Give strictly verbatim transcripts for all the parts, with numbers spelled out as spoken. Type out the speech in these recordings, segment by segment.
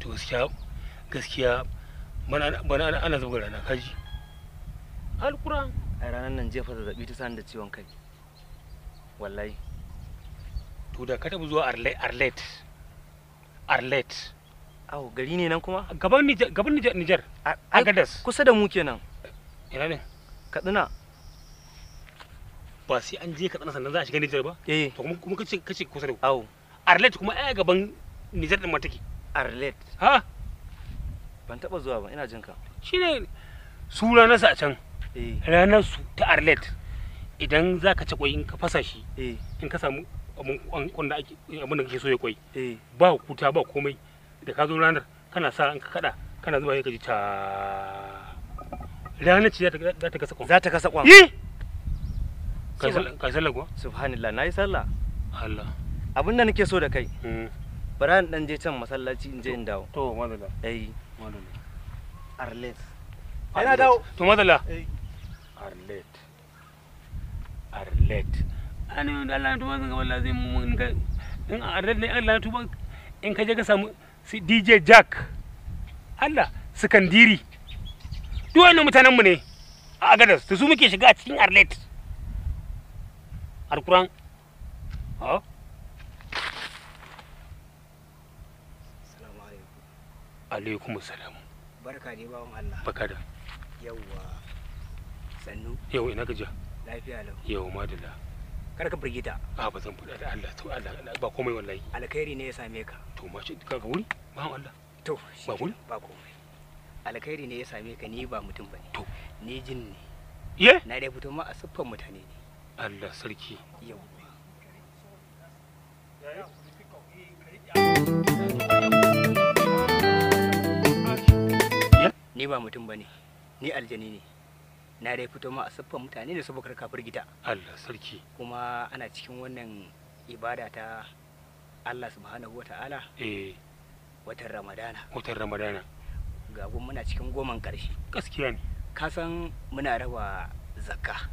to gaskiya gaskiya bana bana ana zuba rana kaji alquran ai ranan nan jefa zazzabi ta sani da ciwon kai wallahi. to da ka taɓa zuwa arlet arlet arlet awo gari ne nan kuma gaban Niger gaban Niger Niger Agadas kusa da mu kenan. ina ne Katsina. ba sai an je Katsina sannan za a shiga Niger ba eh to kuma kuma kace kace kusa da awo arlet kuma ai gaban Niger din ma take Arlet ha ban taba zuwa ba ina jin ka. shine su ranar sa a can eh ranar su ta arlet idan zaka ci kwai in ka fasa shi eh in ka samu abun wanda ake abun da kake so ya kwai eh ba kuta ba komai da ka zo ranar kana sa an ka kada kana zuba ka ji ta ranar ce za ta kasa kwan za ta kasa kwan. yi kai sallah kuwa subhanallah nayi sallah. Allah abinda nake so da kai mm bara in dan je can masallaci in je in dawo. to madalla eh madalla Arlet ina dawo to madalla eh arlet arlet ani da Allah to ga wallahi zai mun ga in arlet ne Allah to in ka je ka samu D J Jack Allah Sikandiri duk wannan mutanen mu ne a Agadas to su muke shiga a cikin arlet alquran ha Assalamu alaikum. alaikum assalam Barka dai bawon Allah. baka da Yawwa. Sannu yau ina gajiya lafiya lau. yau madalla Kar ka firgita. a ba zan fada da Allah to Allah ba komai wallahi Alkhairi ne ya same ka. to ma shi kaga wuri ba Allah To, Ba shi wuri? ba komai. Alkhairi ne ya same ka ni ba mutum bane. To. Ni jin ne. ye Na dai fito ma a siffan mutane ne. Allah sarki Yawwa. Ni ba mutum bane. Ni aljani ne. Na dai fito ma a siffan mutane ne saboda ka firgita. Allah sarki Kuma ana cikin wannan ibada ta Allah subhanahu wata'ala eh watan Ramadana. watan Ramadana Ga gun muna cikin goman ƙarshe. gaskiya ne Ka san muna raba zakka.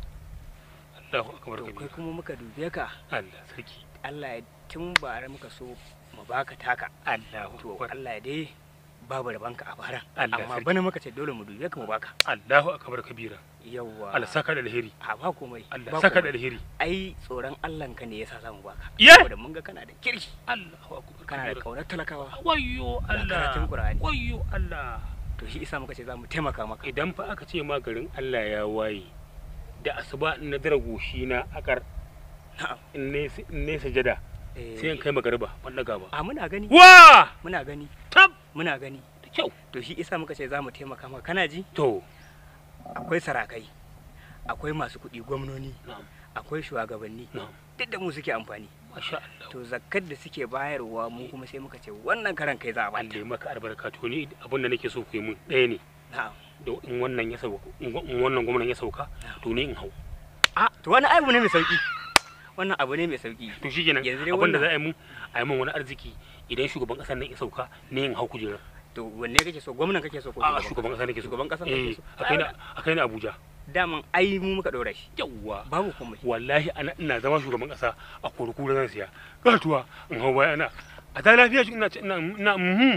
Allahu akbar To kai kabira kuma muka dube ka. Allah sarki Allah ya tun bara muka so mu baka taka. Allahu To akbar Allah ya dai babu rabanka a bara. Allah Amma sarki. bana muka ce dole mu dube ka mu baka. Allahu akbar kabira Yawwa. Allah saka da alheri A ba komai. Allah ba saka da komai. alheri Ai tsoron Allahn ka ne yasa za mu baka. Ye! Saboda mun ga kana da kirki. Allahu akbar Kana da kabira kaunar talakawa. wayyo Ga karatun Allah Qur'ani. wayyo Allah To shi isa muka ce za mu taimaka maka. idan fa aka ce ma garin Allah ya waye da asuba in na dara goshi na akar Na'am. in ne in ne sajada Eh, sai in kai magariba ban daga ba A muna gani. wa Muna gani. tab Muna gani. da kyau To shi isa muka ce za mu taimaka maka. Kana ji? to Akwai sarakai. Akwai masu kuɗi gwamnoni. na'am Akwai shugabanni. na'am Duk da mu suke amfani. masha Allah To zakkar da suke bayarwa mu kuma sai muka ce wannan karan kai za a bata. Allah ya maka albarka to ni abin da nake so ku yi mun ɗaya ne Na'am. da in wannan ya sauka in wannan gwamnan ya sauka to ni in hau A to wani abu ne mai sauki. Wannan abu ne mai sauki. to shikenan Yanzu dai abin da wannan- za a yi mun a yi mun wani arziki idan shugaban ƙasar nan ya sauka ni in hau kujera To wanne kake so? Gwamnan kake so ko a shugaban ƙasa nake so Shugaban ƙasa eh kake so. akai na akai na Abuja Daman ai mu muka dora shi. yawwa Babu komai. wallahi ana ina zama shugaban ƙasa a kurkuru zan siya gatuwa in hau bayana a ta lafiya shi ina ina ina mhm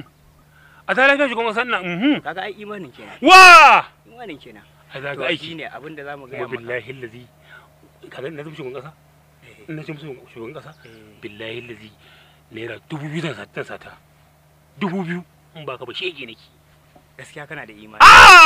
a ta lafiya shugaban ƙasa ina mhm Kaga ai imanin kenan. wa Imanin kenan. ai za To ga aiki shine abin da zamu ga kuma maka. billahi allazi kaga ina zama shugaban ƙasa Eh, ina zama shugaban ƙasa eh. billahi allazi naira dubu biyu zan sata sata dubu biyu in ba ka ba shege nake Gaskiya kana da imani.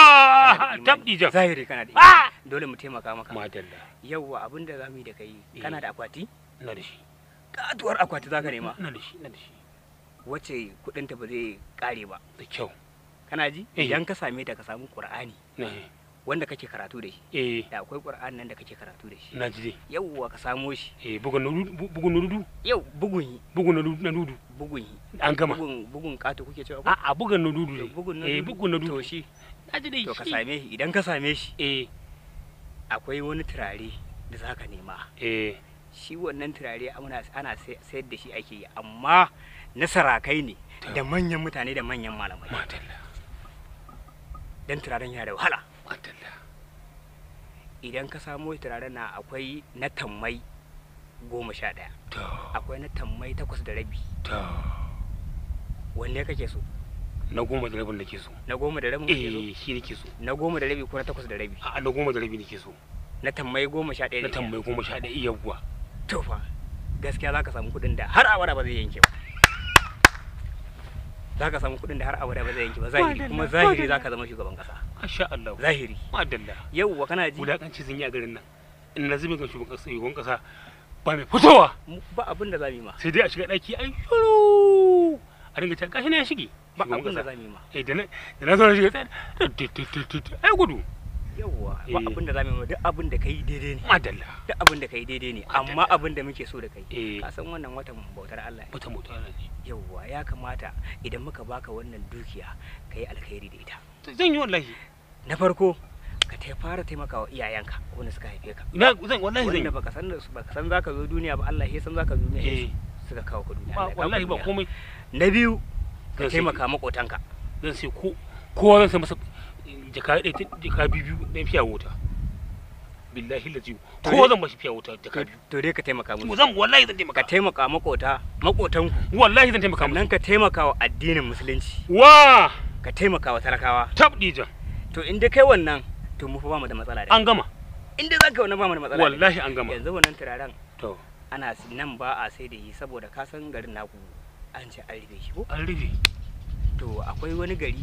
ah Kana da imani. tabdi jan Zahiri kana da Ah! imani. Dole mu taimaka maka. madalla Yawwa abin da zamu yi da kai. Eh. Kana da akwati? ina da shi Katuwar akwati zaka nema. ina da shi ina da shi Wacce kudinta ba zai kare ba. da kyau Kana ji? Eh. Idan ka same ta ka samu Qur'ani ne wanda kake karatu da shi. eh Da akwai Qur'an nan da kake karatu da shi. na ji dai Yawwa ka samo shi. eh bugun na dudu bugun na dudu Yau bugun yi. bugun na dudu na dudu Bugun yi. an gama Bugun bugun kato kuke cewa ko? a a bugun na dudu To, ne bugun na eh dudu. bugun na To dudu shi. na ji dai To ka shi. same shi idan ka same shi eh akwai wani turare da zaka nema. eh Shi wannan turare ana ana sai- sayar da shi ake yi amma na sarakai ne To. da manyan mutane da manyan malamai. madalla Dan turaren yana da wahala. madalla Idan ka samo turaren na akwai na tammai goma sha ɗaya. to Akwai na tammai takwas da rabi. to Wanne kake so? na goma da rabin nake so. Na goma da rabin kake so? Eh shi nake so. Na goma da rabi ko na takwas da rabi? A na goma da rabi nake so. Na tammai goma sha ɗaya. Na tammai goma sha ɗaya yawwa. To fa gaskiya zaka samu kuɗin da har abada ba zai yanke ba. Zaka samu kuɗin da har abada ba zai yanke ba zahiri kuma zahiri zaka zama shugaban kasa. Masha Allah. Zahiri. Madalla. Yawwa kana ji. Wulakanci sun yi a garin nan. In na zube ga shugaban kasa shugaban kasa ba mai fitowa. Ba abin da zamu yi ma. Sai dai a shiga daki ai shuru. A dinga can gashi ne ya shige. Ba abin da zamu yi ma. Eh da na da na zo na shiga tsaye. Ai gudu. Yawwa ba abin da zamu yi ma duk abin da kai daidai ne. Madalla. Duk abin da kai daidai ne amma abin da muke so da kai. Ka san wannan watan bautar Allah ne. Watan bautar Allah ne. Yawwa ya kamata idan muka baka wannan dukiya kai alkhairi da ita. Zan yi wallahi. Na farko ka ta fara taimakawa iyayenka wanda suka haife ka. Ina zan wallahi zan yi. Wanda baka san baka san zaka zo duniya ba Allah ya san zaka zo duniya. Suka kawo ka duniya. Wallahi ba komai. Na biyu ka taimaka makotanka. Zan sai ko kowa zan sai masa jaka ɗaya jaka biyu ɗan fiya wuta. Billahi lazi kowa zan bashi fiya wuta jaka biyu. To dai ka taimaka musu. Zan wallahi zan taimaka. Ka taimaka makota makotanku. Wallahi zan taimaka musu. Sannan ka taimaka wa addinin musulunci. Wa ka taimaka wa talakawa. Tabdija. To in dai kai wannan to mu fa ba mu da matsala da. An gama. In dai zaka wannan ba mu da matsala. Wallahi an gama. Yanzu wannan turaren. To ana nan ba a sai da yi saboda ka san garin naku an ce an rufe shi ko? An rufe. To akwai wani gari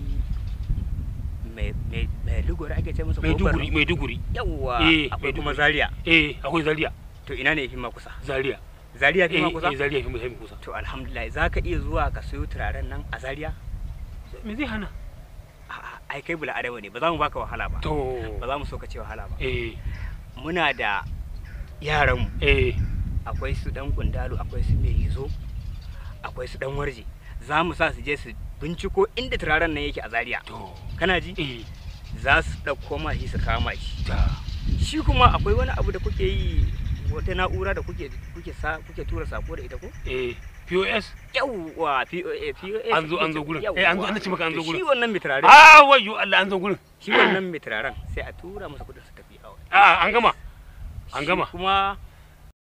mai mai mai Duguri ake ce masa Maiduguri Maiduguri. Yawwa akwai kuma Zaria. Eh akwai Zaria. To ina ne yafi ma kusa? Zaria. Zaria yafi ma kusa? Eh Zaria yafi ma kusa. To alhamdulillah zaka iya zuwa ka sayo turaren nan a Zaria? Me zai hana? Ai kai bula adama ne ba za mu baka wahala ba. To ba za mu so ka ce wahala ba. Eh muna da yaran mu. Eh akwai su dan kundalu akwai su mai yizo akwai su dan warje za mu sa su je su binciko inda turaren nan yake a Zaria. To kana ji? Eh za su dauko ma shi su kama shi. Shi kuma akwai wani abu da kuke yi wata na'ura da kuke kuke sa kuke tura sako da ita ko? Eh P O S. Yawwa P O S. An zo an zo gurin. Eh an zo an ci maka an zo gurin. Shi wannan mai turaren. Ah wayyo Allah an zo gurin. Shi wannan mai turaren sai a tura masa kudin su tafi awa. Ah an gama. An gama. Kuma